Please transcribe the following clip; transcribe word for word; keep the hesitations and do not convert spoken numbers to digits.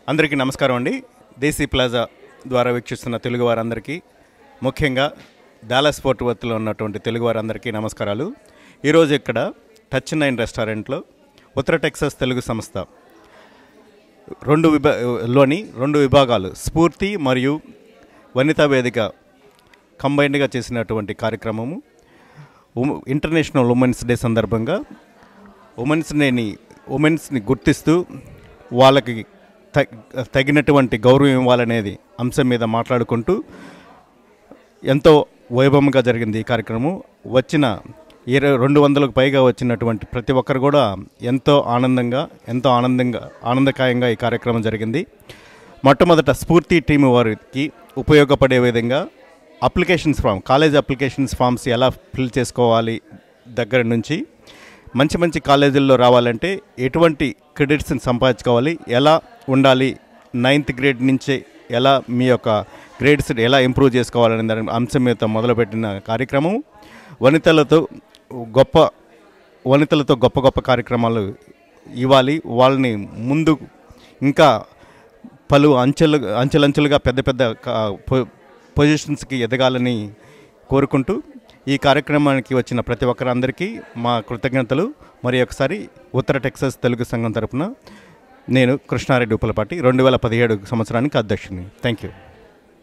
అందరికీ నమస్కారం అండి. దేశీ ప్లాజా ద్వారా వీక్షిస్తున్న తెలుగు వారందరికీ, ముఖ్యంగా డాలస్ ఫోర్ట్ వర్త్లో ఉన్నటువంటి తెలుగు వారందరికీ నమస్కారాలు. ఈరోజు ఇక్కడ టచ్ నైన్ రెస్టారెంట్లో ఉత్తర టెక్సాస్ తెలుగు సంస్థ రెండు విభా లోని రెండు విభాగాలు స్ఫూర్తి మరియు వనితా వేదిక కంబైన్డ్గా చేసినటువంటి కార్యక్రమము ఇంటర్నేషనల్ ఉమెన్స్ డే సందర్భంగా ఉమెన్స్ డేని ఉమెన్స్ని గుర్తిస్తూ వాళ్ళకి తగినటువంటి గౌరవం ఇవ్వాలనేది అంశం మీద మాట్లాడుకుంటూ ఎంతో వైభవంగా జరిగింది ఈ కార్యక్రమం. వచ్చిన ఇరవై రెండు వందలకు పైగా వచ్చినటువంటి ప్రతి ఒక్కరు కూడా ఎంతో ఆనందంగా ఎంతో ఆనందంగా ఆనందకాయంగా ఈ కార్యక్రమం జరిగింది. మొట్టమొదట స్ఫూర్తి టీం వారికి ఉపయోగపడే విధంగా applications form college applications forms ఎలా ఫిల్ చేసుకోవాలి దగ్గర నుంచి మంచి మంచి కాలేజీల్లో రావాలంటే ఎటువంటి క్రెడిట్స్ని సంపాదించుకోవాలి, ఎలా ఉండాలి, నైన్త్ గ్రేడ్ నుంచే ఎలా మీ యొక్క గ్రేడ్స్ ఎలా ఇంప్రూవ్ చేసుకోవాలనే దాని అంశం మీద మొదలుపెట్టిన కార్యక్రమం. వనితలతో గొప్ప వనితలతో గొప్ప గొప్ప కార్యక్రమాలు ఇవ్వాలి, వాళ్ళని ముందు ఇంకా పలు అంచెలు అంచెలంచెలుగా పెద్ద పెద్ద పొజిషన్స్కి ఎదగాలని కోరుకుంటూ ఈ కార్యక్రమానికి వచ్చిన ప్రతి ఒక్కరందరికీ మా కృతజ్ఞతలు. మరి ఒకసారి ఉత్తర టెక్సాస్ తెలుగు సంఘం తరపున నేను కృష్ణారెడ్డి ఉప్పలపాటి రెండు వేల పదిహేడు సంవత్సరానికి అధ్యక్షుడిని. Thank you.